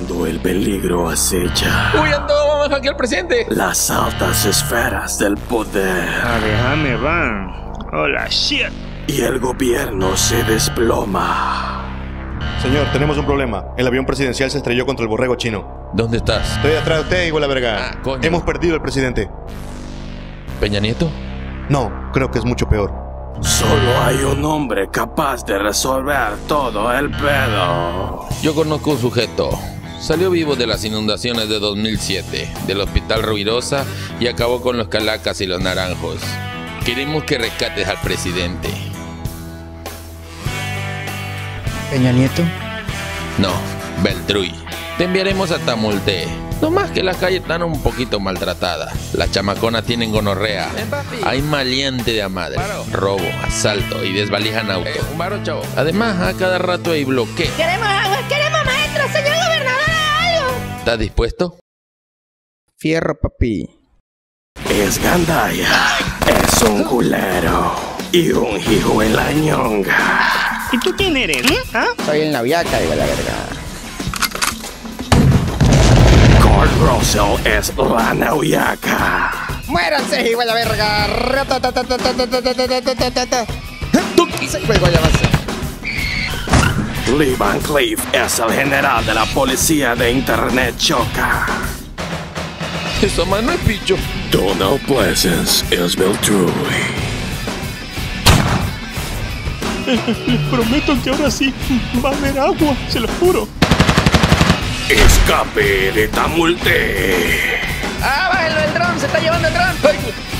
Cuando el peligro acecha. ¡Huyan todos! ¡Vamos a hackear al presidente! Las altas esferas del poder. Déjame van. Hola, shit. Y el gobierno se desploma. Señor, tenemos un problema. El avión presidencial se estrelló contra el borrego chino. ¿Dónde estás? Estoy atrás de usted, hijo de la verga. Ah, coño. Hemos perdido al presidente. ¿Peña Nieto? No, creo que es mucho peor. Solo hay un hombre capaz de resolver todo el pedo. Yo conozco un sujeto. Salió vivo de las inundaciones de 2007, del Hospital Ruirosa, y acabó con los calacas y los naranjos. Queremos que rescates al presidente. ¿Peña Nieto? No, Beltruy. Te enviaremos a Tamulte. No más que las calles están un poquito maltratadas. Las chamaconas tienen gonorrea. Hay maleante de a madre, robo, asalto y desvalijan auto. Un baro, chavo. Además, a cada rato hay bloqueo. ¡Queremos agua! ¡Queremos maestro! ¡Señor gobernador, haga algo! ¿Estás dispuesto? Fierro, papi. Es gandaya. Es un culero. Y un hijo en la ñonga. ¿Y tú quién eres? ¿Ah? Soy el Naviaca, digo la verga. Kurt Russell es la Nauyaca. ¡Muéranse, hijo de la verga! Juego ya va a ser. Lee Van Cleef es el general de la policía de Internet Choca. Esa mano es picho. Donald Pleasence es Beltruy. Les prometo que ahora sí va a haber agua, se lo juro. Escape de Tamulte. ¡Ah, bájenlo el dron! ¡Se está llevando el dron! ¡Ay!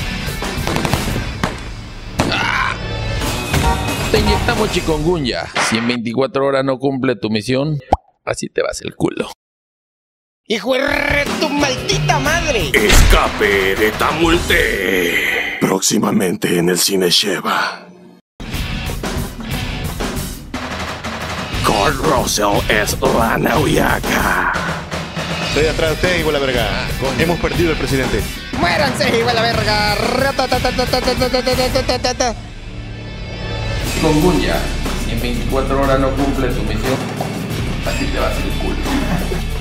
¡Ah! Te inyectamos chikungunya. Si en 24 horas no cumple tu misión, así te vas el culo. ¡Hijo de tu maldita madre! Escape de Tamulte. Próximamente en el cine Sheva. Kurt Russell es la Nauyaca. Estoy atrás de usted, hijo de la verga. coño. Hemos perdido al presidente. ¡Muéranse, hijo de la verga! Chikungunya. Si en 24 horas no cumple tu misión, así te vas el culo.